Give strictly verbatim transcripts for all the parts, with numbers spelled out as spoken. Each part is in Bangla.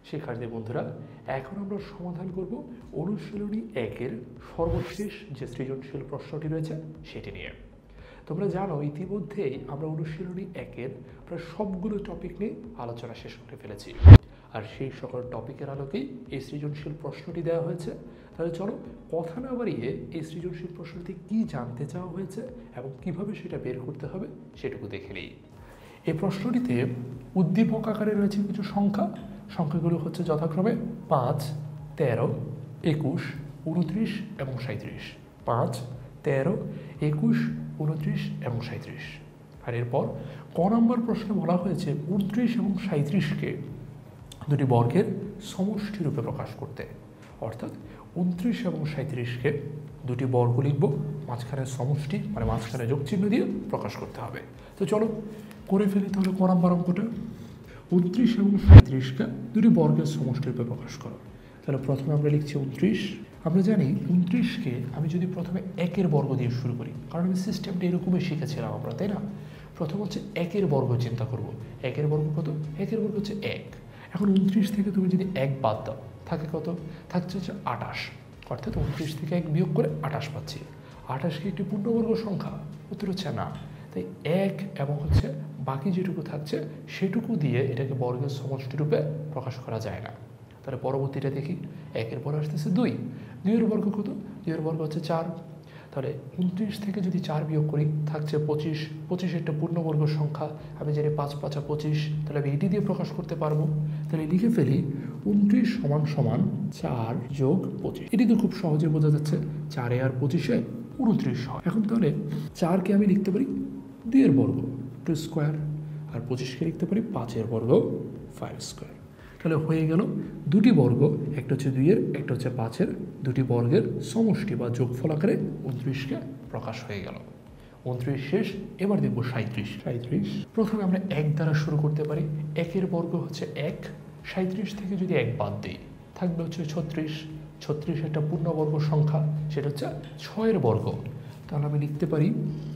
শিক্ষার্থী বন্ধুরা, এখন আমরা সমাধান করব অনুশীলনী একের সর্বশেষ যে সৃজনশীল প্রশ্নটি রয়েছে সেটি নিয়ে। তোমরা জানো ইতিমধ্যেই আমরা অনুশীলনী একের প্রায় সবগুলো টপিক নিয়ে আলোচনা শেষ করে ফেলেছি, আর সেই সকল টপিকের আলোকেই এই সৃজনশীল প্রশ্নটি দেওয়া হয়েছে। তাহলে চলো কথা না বাড়িয়ে এই সৃজনশীল প্রশ্নটি কী জানতে চাওয়া হয়েছে এবং কিভাবে সেটা বের করতে হবে সেটুকু দেখে নিই। এই প্রশ্নটিতে উদ্দীপক আকারে রয়েছে কিছু সংখ্যা। সংখ্যাগুলো হচ্ছে যথাক্রমে পাঁচ, তেরো, একুশ, উনত্রিশ এবং সাঁত্রিশ। পাঁচ, তেরো, একুশ, উনত্রিশ এবং সাঁত্রিশ। আর এরপর ক নম্বর প্রশ্নে বলা হয়েছে উনত্রিশ এবং সাঁত্রিশকে দুটি বর্গের সমষ্টি রূপে প্রকাশ করতে, অর্থাৎ উনত্রিশ এবং সাঁত্রিশকে দুটি বর্গ লিখব, মাঝখানে সমষ্টি মানে মাঝখানে যোগচিহ্ন দিয়ে প্রকাশ করতে হবে। তো চলো করে ফেলি তাহলে ক নম্বর অঙ্কটা। উনত্রিশ এবং সাঁত্রিশকে দুটি বর্গের সমষ্টি রূপে প্রকাশ করো। তাহলে প্রথমে আমরা লিখছি উনত্রিশ। আমরা জানি উনত্রিশকে আমি যদি প্রথমে একের বর্গ দিয়ে শুরু করি, কারণ আমি সিস্টেমটা এরকমই শিখেছিলাম আমরা, তাই না? প্রথম হচ্ছে একের বর্গ চিন্তা করব। একের বর্গ কত? একের বর্গ হচ্ছে এক। এখন উনত্রিশ থেকে তুমি যদি এক বাদ দাও থাকে কত? থাকছে হচ্ছে আটাশ, অর্থাৎ উনত্রিশ থেকে এক বিয়োগ করে আটাশ পাচ্ছি। আটাশ কি একটি পূর্ণবর্গ সংখ্যা? উত্তর হচ্ছে না। তাই এক এবং হচ্ছে বাকি যেটুকু থাকছে সেটুকু দিয়ে এটাকে বর্গের সমষ্টি রূপে প্রকাশ করা যায় না। তাহলে পরবর্তীটা দেখি, একের পর আসতেছে দুই। দুইয়ের বর্গ কত? দুইয়ের বর্গ হচ্ছে চার। তাহলে উনত্রিশ থেকে যদি চার বিয়োগ করি থাকছে পঁচিশ। পঁচিশ একটা পূর্ণবর্গ সংখ্যা, আমি জানি পাঁচ পাঁচা পঁচিশ, তাহলে আমি এটি দিয়ে প্রকাশ করতে পারবো। তাহলে লিখে ফেলি উনত্রিশ সমান সমান চার যোগ পঁচিশ। এটি তো খুব সহজে বোঝা যাচ্ছে, চারে আর পঁচিশে উনত্রিশ হয়। এখন তাহলে চারকে আমি লিখতে পারি দুইয়ের বর্গ টু স্কোয়ার, আর পঁচিশকে লিখতে পারি পাঁচের বর্গ ফাইভ স্কোয়ার। তাহলে হয়ে গেল দুটি বর্গ, একটা হচ্ছে দুইয়ের একটা হচ্ছে পাঁচের, দুটি বর্গের সমষ্টি বা যোগফল আকারে উনত্রিশকে প্রকাশ হয়ে গেল। উনত্রিশ শেষ, এবার দেখবো সাঁত্রিশ। সাঁত্রিশ প্রথমে আমরা এক দ্বারা শুরু করতে পারি। একের বর্গ হচ্ছে এক, সাঁত্রিশ থেকে যদি এক বাদ দিই থাকবে হচ্ছে ছত্রিশ। ছত্রিশ একটা পূর্ণবর্গ সংখ্যা, সেটা হচ্ছে ছয়ের বর্গ। তাহলে আমি লিখতে পারি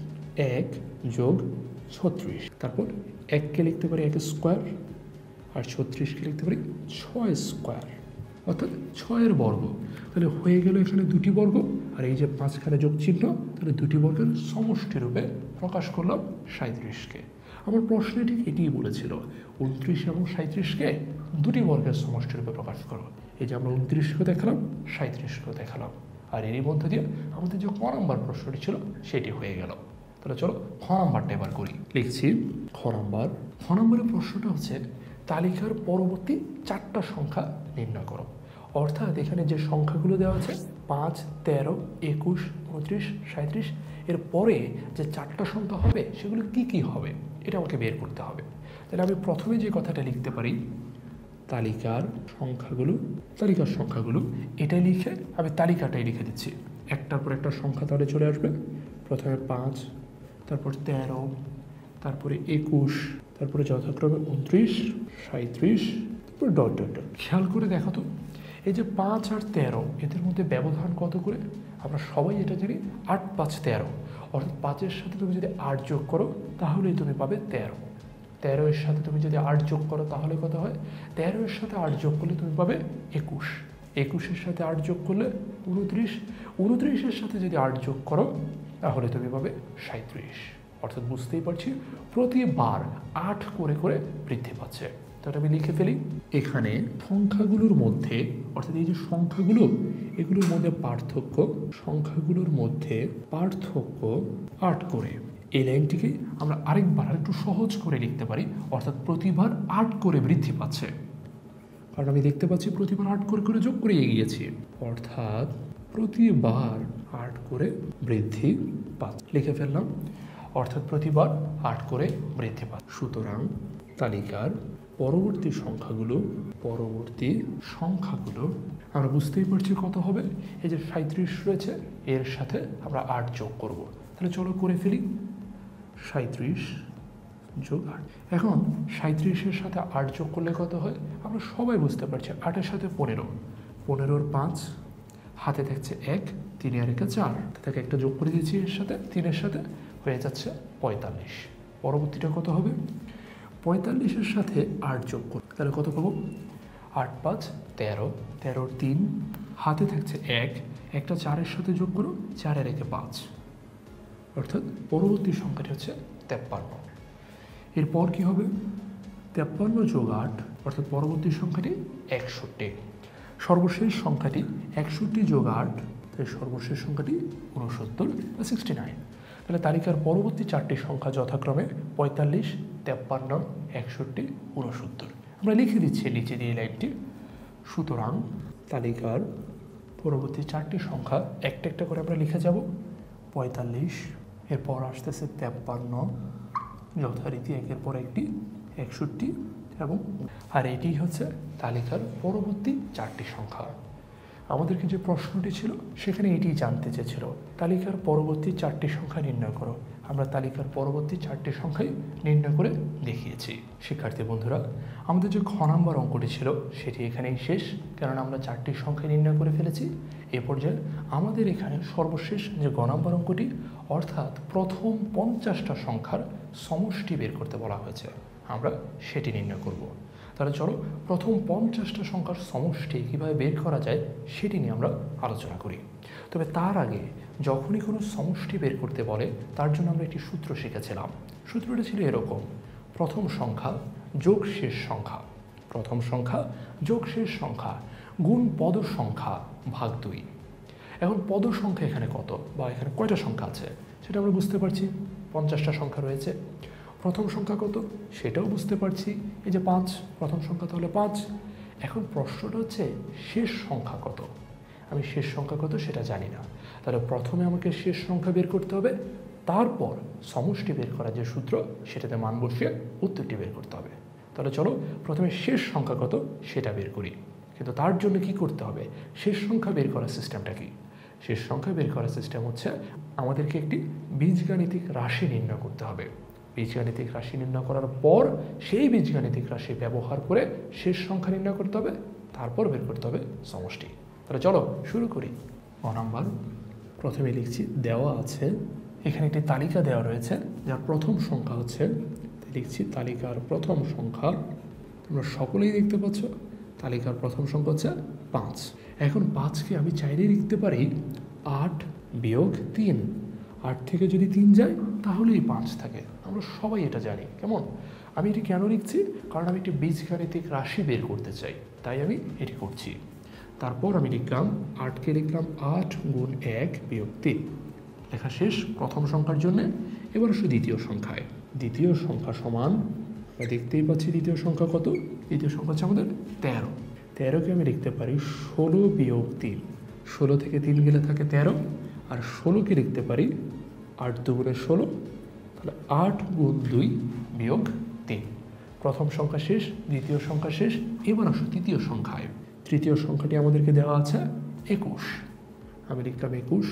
এক যোগ ছত্রিশ। তারপর এককে লিখতে পারি এক স্কোয়ার, আর ছত্রিশকে লিখতে পারি ছয় স্কোয়ার, অর্থাৎ ছয়ের বর্গ। তাহলে হয়ে গেল এখানে দুটি বর্গ, আর এই যে মাঝখানে যোগ চিহ্ন, তাহলে দুটি বর্গের সমষ্টি রূপে প্রকাশ করলাম সাঁত্রিশকে। আমার প্রশ্নে ঠিক এটিই বলেছিল, উনত্রিশ এবং সাঁত্রিশকে দুটি বর্গের সমষ্টি রূপে প্রকাশ করো। এই যে আমরা উনত্রিশকেও দেখালাম, সাঁত্রিশকেও দেখালাম, আর এরই মধ্যে দিয়ে আমাদের যে ক নম্বর প্রশ্নটি ছিল সেটি হয়ে গেল। তাহলে চলো খ নম্বরটা এবার করি। লিখছি খ নম্বর। খ নম্বরের প্রশ্নটা হচ্ছে তালিকার পরবর্তী চারটা সংখ্যা নির্ণয় করো। অর্থাৎ এখানে যে সংখ্যাগুলো দেওয়া আছে পাঁচ, তেরো, একুশ, উনত্রিশ, সাঁত্রিশ, এর পরে যে চারটা সংখ্যা হবে সেগুলো কি কি হবে এটা আমাকে বের করতে হবে। তাহলে আমি প্রথমে যে কথাটা লিখতে পারি তালিকার সংখ্যাগুলো, তালিকার সংখ্যাগুলো এটা লিখে আমি তালিকাটাই লিখে দিচ্ছি। একটার পর একটা সংখ্যা তাহলে চলে আসবে। প্রথমে পাঁচ, তারপর তেরো, তারপরে একুশ, তারপরে যথাক্রমে উনত্রিশ, সাঁত্রিশ, তারপর ডট ডট ডট। খেয়াল করে দেখো তো, এই যে পাঁচ আর তেরো এদের মধ্যে ব্যবধান কত করে? আমরা সবাই এটা জানি, আট পাঁচ তেরো, অর্থাৎ পাঁচের সাথে তুমি যদি আট যোগ করো তাহলেই তুমি পাবে তেরো। তেরো এর সাথে তুমি যদি আট যোগ করো তাহলে কত হয়? তেরো এর সাথে আট যোগ করলে তুমি পাবে একুশ। একুশের সাথে আট যোগ করলে উনত্রিশ। উনত্রিশের সাথে যদি আট যোগ করো তাহলে তুমি পাবে সাঁত্রিশ। অর্থাৎ বুঝতেই পারছি প্রতিবার আট করে করে বৃদ্ধি পাচ্ছে। তাহলে আমি লিখে ফেলি এখানে সংখ্যাগুলোর মধ্যে, অর্থাৎ এই যে সংখ্যাগুলো এগুলোর মধ্যে পার্থক্য, সংখ্যাগুলোর মধ্যে পার্থক্য আট করে। এই লাইনটিকে আমরা আরেকবার একটু সহজ করে লিখতে পারি, অর্থাৎ প্রতিবার আট করে বৃদ্ধি পাচ্ছে, কারণ আমি দেখতে পাচ্ছি প্রতিবার আট করে করে যোগ করে এগিয়েছি, অর্থাৎ প্রতিবার আট করে বৃদ্ধি পাচ্ছে। লিখে ফেললাম অর্থাৎ প্রতিবার আট করে বৃদ্ধি পাচ্ছে। সুতরাং তালিকার পরবর্তী সংখ্যাগুলো পরবর্তী সংখ্যাগুলো আমরা বুঝতেই পারছি কত হবে। এই যে সাঁত্রিশ রয়েছে এর সাথে আমরা আট যোগ করব। তাহলে চলো করে ফেলি সাঁত্রিশ যোগ আট। এখন সাঁত্রিশের সাথে আট যোগ করলে কত হয় আমরা সবাই বুঝতে পারছি। আটের সাথে পনেরো, পনেরোর পাঁচ, হাতে থাকছে এক, তিনে আর একে চার, তাকে একটা যোগ করে দিয়েছি এর সাথে, তিনের সাথে হয়ে যাচ্ছে পঁয়তাল্লিশ। পরবর্তীটা কত হবে? পঁয়তাল্লিশের সাথে আট যোগ করব, তাহলে কত পাবো? আট পাঁচ তেরো, তেরোর তিন, হাতে থাকছে এক, একটা চারের সাথে যোগ করো, চারের একে পাঁচ, অর্থাৎ পরবর্তী সংখ্যাটি হচ্ছে তেপ্পান্ন। এরপর কি হবে? তেপ্পান্ন যোগ আট, অর্থাৎ পরবর্তী সংখ্যাটি একষট্টি। সর্বশেষ সংখ্যাটি একষট্টি যোগ আট, তাই সর্বশেষ সংখ্যাটি ঊনসত্তর বা সিক্সটি নাইন। তাহলে তালিকার পরবর্তী চারটি সংখ্যা যথাক্রমে পঁয়তাল্লিশ, তেপ্পান্ন, একষট্টি, ঊনসত্তর। আমরা লিখে দিচ্ছি নিচে দিয়ে লাইনটি। সুতরাং তালিকার পরবর্তী চারটি সংখ্যা একটা একটা করে আমরা লিখে যাব। পঁয়তাল্লিশ, এরপর আসতেছে তেপ্পান্ন, যথারীতি একের পর একটি, একষট্টি এবং আর এটি হচ্ছে তালিকার পরবর্তী চারটি সংখ্যা। আমাদেরকে যে প্রশ্নটি ছিল সেখানে এটি জানতে চেয়েছিল, তালিকার পরবর্তী চারটি সংখ্যা নির্ণয় করো। আমরা তালিকার পরবর্তী চারটি সংখ্যাই নির্ণয় করে দেখিয়েছি। শিক্ষার্থী বন্ধুরা, আমাদের যে খ নাম্বার অঙ্কটি ছিল সেটি এখানেই শেষ, কেননা আমরা চারটি সংখ্যা নির্ণয় করে ফেলেছি। এ পর্যায়ে আমাদের এখানে সর্বশেষ যে গ নাম্বার অঙ্কটি, অর্থাৎ প্রথম পঞ্চাশটা সংখ্যার সমষ্টি বের করতে বলা হয়েছে, আমরা সেটি নির্ণয় করব। তাহলে চলো প্রথম পঞ্চাশটা সংখ্যার সমষ্টি কীভাবে বের করা যায় সেটি নিয়ে আমরা আলোচনা করি। তবে তার আগে যখনই কোনো সমষ্টি বের করতে বলে তার জন্য আমরা একটি সূত্র শিখেছিলাম। সূত্রটা ছিল এরকম: প্রথম সংখ্যা যোগ শেষ সংখ্যা, প্রথম সংখ্যা যোগ শেষ সংখ্যা গুণ পদ সংখ্যা ভাগ দুই। এখন পদ সংখ্যা এখানে কত বা এখানে কয়টা সংখ্যা আছে সেটা আমরা বুঝতে পারছি, পঞ্চাশটা সংখ্যা রয়েছে। প্রথম সংখ্যা কত সেটাও বুঝতে পারছি, এই যে পাঁচ, প্রথম সংখ্যা তাহলে পাঁচ। এখন প্রশ্নটা হচ্ছে শেষ সংখ্যা কত। আমি শেষ সংখ্যা কত সেটা জানি না, তাহলে প্রথমে আমাকে শেষ সংখ্যা বের করতে হবে, তারপর সমষ্টি বের করার যে সূত্র সেটাতে মান বসিয়ে উত্তরটি বের করতে হবে। তাহলে চলো প্রথমে শেষ সংখ্যা কত সেটা বের করি। কিন্তু তার জন্য কি করতে হবে? শেষ সংখ্যা বের করার সিস্টেমটা কি? শেষ সংখ্যা বের করার সিস্টেম হচ্ছে আমাদেরকে একটি বীজগাণিতিক রাশি নির্ণয় করতে হবে। বীজগাণিতিক রাশি নির্ণয় করার পর সেই বীজগাণিতিক রাশি ব্যবহার করে শেষ সংখ্যা নির্ণয় করতে হবে, তারপর বের করতে হবে সমষ্টি। তাহলে চলো শুরু করি। ক নাম্বার, প্রথমে লিখছি দেওয়া আছে, এখানে একটি তালিকা দেওয়া রয়েছে যার প্রথম সংখ্যা হচ্ছে, লিখছি তালিকার প্রথম সংখ্যা, তোমরা সকলেই দেখতে পাচ্ছ তালিকার প্রথম সংখ্যা হচ্ছে পাঁচ। এখন পাঁচকে আমি চাইলে লিখতে পারি আট বিয়োগ তিন। আট থেকে যদি তিন যায় তাহলেই পাঁচ থাকে, আমরা সবাই এটা জানি। কেমন? আমি এটি কেন লিখছি? কারণ আমি একটি বীজগাণিতিক রাশি বের করতে চাই, তাই আমি এটি করছি। তারপর আমি লিখলাম আটকে লিখলাম আট গুণ এক বিয়োগ তিন। লেখা শেষ প্রথম সংখ্যার জন্য। এবার আসলে দ্বিতীয় সংখ্যায়, দ্বিতীয় সংখ্যা সমান, দেখতেই পাচ্ছি দ্বিতীয় সংখ্যা কত, দ্বিতীয় সংখ্যা হচ্ছে আমাদের তেরো। তেরোকে আমি লিখতে পারি ষোলো বিয়োগ তিন। ষোলো থেকে তিন গেলে থাকে তেরো, আর ষোলোকে লিখতে পারি আট দুগুণে ষোলো, তাহলে আট গুণ দুই বিয়োগ তিন। প্রথম সংখ্যা শেষ, দ্বিতীয় সংখ্যা শেষ। এবার আসো তৃতীয় সংখ্যায়। তৃতীয় সংখ্যাটি আমাদেরকে দেওয়া আছে একুশ, আমি লিখলাম একুশ।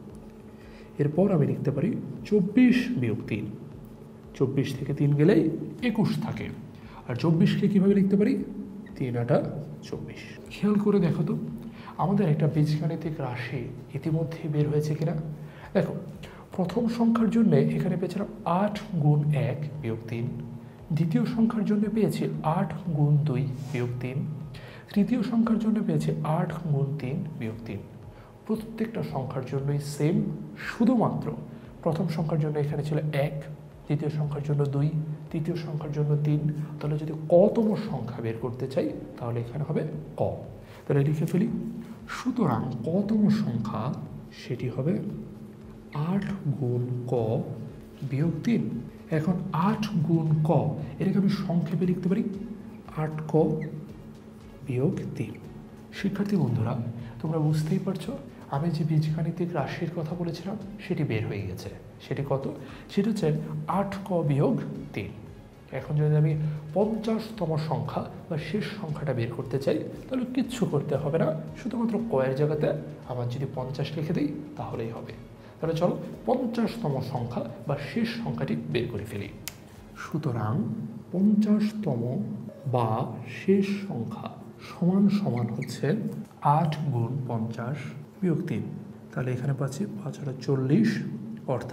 এরপর আমি লিখতে পারি চব্বিশ বিয়োগ তিন। চব্বিশ থেকে তিন গেলেই একুশ থাকে, আর চব্বিশকে কীভাবে লিখতে পারি? তিন আটা চব্বিশ। খেয়াল করে দেখো তো আমাদের একটা বীজগাণিতিক রাশি ইতিমধ্যে বের হয়েছে কিনা। দেখো প্রথম সংখ্যার জন্য এখানে পেয়েছিলাম আট গুণ এক বিয়োগ তিন, দ্বিতীয় সংখ্যার জন্য পেয়েছি আট গুণ দুই বিয়োগ তিন, তৃতীয় সংখ্যার জন্য পেয়েছি আট গুণ তিন বিয়োগ তিন। প্রত্যেকটা সংখ্যার জন্যই সেম, শুধুমাত্র প্রথম সংখ্যার জন্য এখানে ছিল এক, দ্বিতীয় সংখ্যার জন্য দুই, তৃতীয় সংখ্যার জন্য তিন। তাহলে যদি কতম সংখ্যা বের করতে চাই তাহলে এখানে হবে ক। তাহলে লিখে ফেলি, সুতরাং কতম সংখ্যা সেটি হবে আট গুণ ক বিয়োগ তিন। এখন আট গুণ ক এটাকে আমি সংক্ষেপে লিখতে পারি আট ক বিয়োগ তিন। শিক্ষার্থী বন্ধুরা, তোমরা বুঝতেই পারছো আমি যে বীজগাণিতিক রাশির কথা বলেছিলাম সেটি বের হয়ে গেছে। সেটি কত? সেটা হচ্ছে আট ক বিয়োগ তিন। এখন যদি আমি পঞ্চাশতম সংখ্যা বা শেষ সংখ্যাটা বের করতে চাই তাহলে কিচ্ছু করতে হবে না, শুধুমাত্র কয়ের জায়গাতে আবার যদি পঞ্চাশ লিখে দিই তাহলেই হবে। তাহলে চলো পঞ্চাশতম সংখ্যা বা শেষ সংখ্যাটি বের করে ফেলি। সুতরাং পঞ্চাশতম বা শেষ সংখ্যা সমান সমান হচ্ছে আট গুণ পঞ্চাশ বিয়োগ তিন। তাহলে এখানে পাচ্ছি পাঁচ আটা চল্লিশ, অর্থাৎ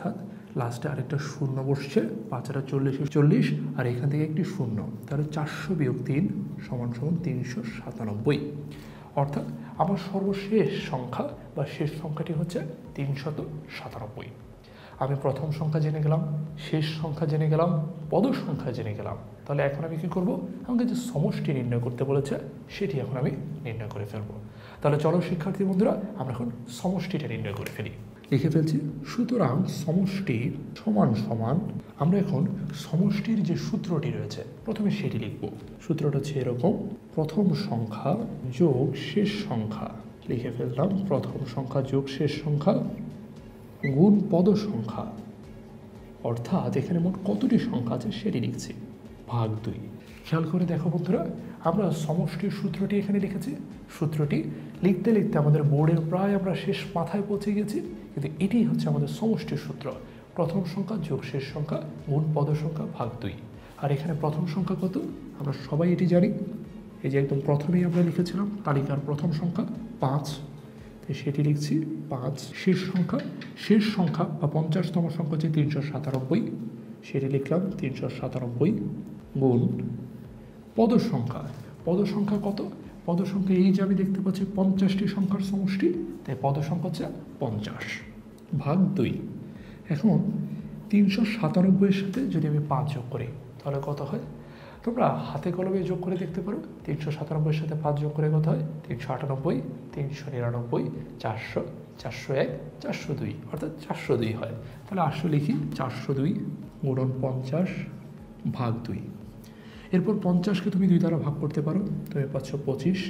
লাস্টে আরেকটা শূন্য বসছে, পাঁচ আর চল্লিশে চল্লিশ, আর এখান থেকে একটি শূন্য, তাহলে চারশো বিয়োগ তিন সমান সমান তিনশো সাতানব্বই। অর্থাৎ আমার সর্বশেষ সংখ্যা বা শেষ সংখ্যাটি হচ্ছে তিনশত সাতানব্বই। আমি প্রথম সংখ্যা জেনে গেলাম, শেষ সংখ্যা জেনে গেলাম, পদ সংখ্যা জেনে গেলাম। তাহলে এখন আমি কী করব? আমাকে যে সমষ্টি নির্ণয় করতে বলেছে সেটি এখন আমি নির্ণয় করে ফেলবো। তাহলে চলো শিক্ষার্থী বন্ধুরা, আমরা এখন সমষ্টিটা নির্ণয় করে ফেলি। লিখে ফেলছি, সুতরাং সমষ্টি সমান সমান, আমরা এখন সমষ্টির যে সূত্রটি রয়েছে প্রথমে সেটি লিখব। সূত্রটা হচ্ছে এরকম, প্রথম সংখ্যা যোগ শেষ সংখ্যা। লিখে ফেললাম, প্রথম সংখ্যা যোগ শেষ সংখ্যা গুণ পদ সংখ্যা, অর্থাৎ এখানে মোট কতটি সংখ্যা আছে সেটি লিখছি, ভাগ দুই। খেয়াল করে দেখো বন্ধুরা, আমরা সমষ্টির সূত্রটি এখানে লিখেছি। সূত্রটি লিখতে লিখতে আমাদের বোর্ডের প্রায় আমরা শেষ মাথায় পৌঁছে গেছি, কিন্তু এটি হচ্ছে আমাদের সমষ্টির সূত্র, প্রথম সংখ্যা যোগ শেষ সংখ্যা গুণ পদ সংখ্যা ভাগ দুই। আর এখানে প্রথম সংখ্যা কত আমরা সবাই এটি জানি, এই যে একদম প্রথমেই আমরা লিখেছিলাম তালিকার প্রথম সংখ্যা পাঁচ, সেটি লিখছি পাঁচ। শেষ সংখ্যা শেষ সংখ্যা বা পঞ্চাশতম সংখ্যা হচ্ছে তিনশো সাতানব্বই, সেটি লিখলাম তিনশো সাতানব্বই গুণ পদ সংখ্যা। পদ সংখ্যা কত? পদ সংখ্যা এই যে আমি দেখতে পাচ্ছি পঞ্চাশটি সংখ্যার সমষ্টি, তাই পদ সংখ্যা হচ্ছে পঞ্চাশ ভাগ দুই। এখন তিনশো সাতানব্বইয়ের সাথে যদি আমি পাঁচ যোগ করি তাহলে কত হয়? তোমরা হাতে কলমে যোগ করে দেখতে পারো। তিনশো সাতানব্বইয়ের সাথে পাঁচ যোগ করে কত হয়? তিনশো আটানব্বই, তিনশো নিরানব্বই, চারশো, চারশো এক, চারশো দুই, অর্থাৎ চারশো দুই হয়। তাহলে আসো লিখি, চারশো দুই গুণন পঞ্চাশ ভাগ দুই। এরপর পঞ্চাশকে তুমি দুই দ্বারা ভাগ করতে পারো, তুমি পাচ্ছ পঁচিশ।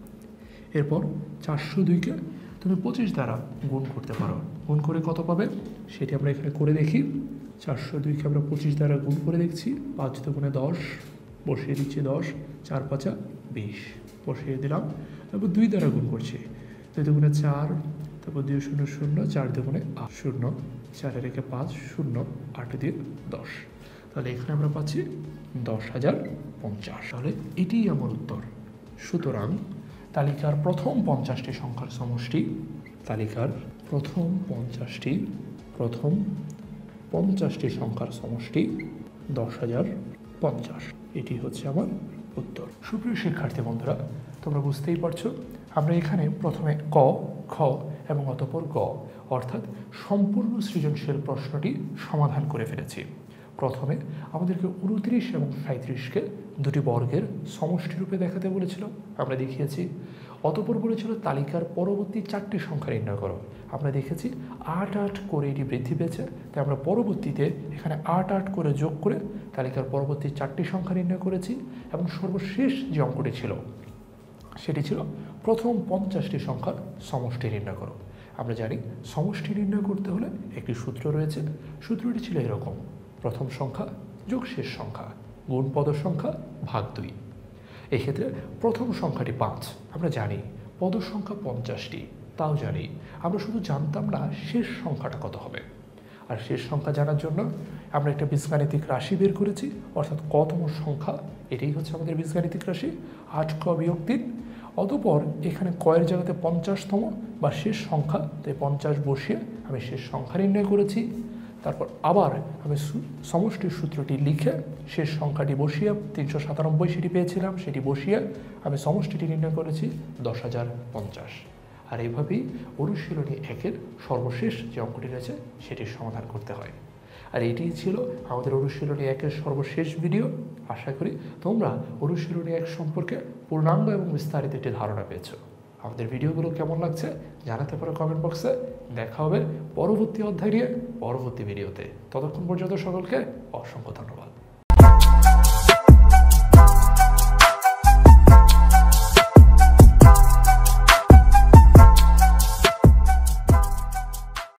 এরপর চারশো দুইকে তুমি পঁচিশ দ্বারা গুণ করতে পারো, গুণ করে কত পাবে সেটি আমরা এখানে করে দেখি। চারশো দুইকে আমরা পঁচিশ দ্বারা গুণ করে দেখছি, পাঁচ দুগুণে দশ, বসিয়ে দিচ্ছি দশ, চার পাঁচা বিশ, বসিয়ে দিলাম। তারপর দুই দ্বারা গুণ করছি, দুই দুগুণে চার, তারপর দুই শূন্য শূন্য, চার দুগুণে আট, শূন্য, চারে রেখে পাঁচ, শূন্য, আট দিয়ে দশ। তাহলে এখানে আমরা পাচ্ছি দশ হাজার পঞ্চাশ। তাহলে এটিই আমার উত্তর। সুতরাং তালিকার প্রথম পঞ্চাশটি সংখ্যার সমষ্টি, তালিকার প্রথম পঞ্চাশটি প্রথম পঞ্চাশটি সংখ্যার সমষ্টি দশ হাজার পঞ্চাশ। এটি হচ্ছে আমার উত্তর। সুপ্রিয় শিক্ষার্থী বন্ধুরা, তোমরা বুঝতেই পারছো আমরা এখানে প্রথমে ক, খ এবং অতঃপর গ অর্থাৎ সম্পূর্ণ সৃজনশীল প্রশ্নটি সমাধান করে ফেলেছি। প্রথমে আমাদেরকে উনত্রিশ এবং সাঁত্রিশকে দুটি বর্গের সমষ্টি রূপে দেখাতে বলেছিল, আমরা দেখিয়েছি। অতঃপর বলেছিল তালিকার পরবর্তী চারটি সংখ্যা নির্ণয় করো, আমরা দেখেছি আট আট করে এটি বৃদ্ধি পেয়েছে, তাই আমরা পরবর্তীতে এখানে আট আট করে যোগ করে তালিকার পরবর্তী চারটি সংখ্যা নির্ণয় করেছি। এবং সর্বশেষ যে অঙ্কটি ছিল সেটি ছিল প্রথম পঞ্চাশটি সংখ্যার সমষ্টি নির্ণয় করো। আমরা জানি সমষ্টি নির্ণয় করতে হলে একটি সূত্র রয়েছে, সূত্রটি ছিল এরকম, প্রথম সংখ্যা যোগ শেষ সংখ্যা গুণ পদ সংখ্যা ভাগ দুই। এক্ষেত্রে প্রথম সংখ্যাটি পাঁচ, আমরা জানি পদ সংখ্যা পঞ্চাশটি, তাও জানি, আমরা শুধু জানতাম না শেষ সংখ্যাটা কত হবে। আর শেষ সংখ্যা জানার জন্য আমরা একটা বীজগাণিতিক রাশি বের করেছি, অর্থাৎ কতম সংখ্যা, এটাই হচ্ছে আমাদের বীজগাণিতিক রাশি, আট ক বিয়োগ তিন। অতঃপর এখানে কয়ের জায়গাতে পঞ্চাশতম বা শেষ সংখ্যা, তাই পঞ্চাশ বসিয়ে আমি শেষ সংখ্যা নির্ণয় করেছি। তারপর আবার আমি সমষ্টির সূত্রটি লিখে শেষ সংখ্যাটি বসিয়ে তিনশো সাতানব্বই সেটি পেয়েছিলাম, সেটি বসিয়ে আমি সমষ্টিটি নির্ণয় করেছি দশ হাজার পঞ্চাশ। আর এইভাবেই অনুশীলনী একের সর্বশেষ যে অঙ্কটি রয়েছে সেটির সমাধান করতে হয়। আর এটিই ছিল আমাদের অনুশীলনী একের সর্বশেষ ভিডিও। আশা করি তোমরা অনুশীলনী এক সম্পর্কে পূর্ণাঙ্গ এবং বিস্তারিত একটি ধারণা পেয়েছো। আমাদের ভিডিওগুলো কেমন লাগছে জানাতে পারো কমেন্ট বক্সে। দেখা হবে পরবর্তী অধ্যায় নিয়ে পরবর্তী ভিডিওতে। ততক্ষণ পর্যন্ত সকলকে অসংখ্য ধন্যবাদ।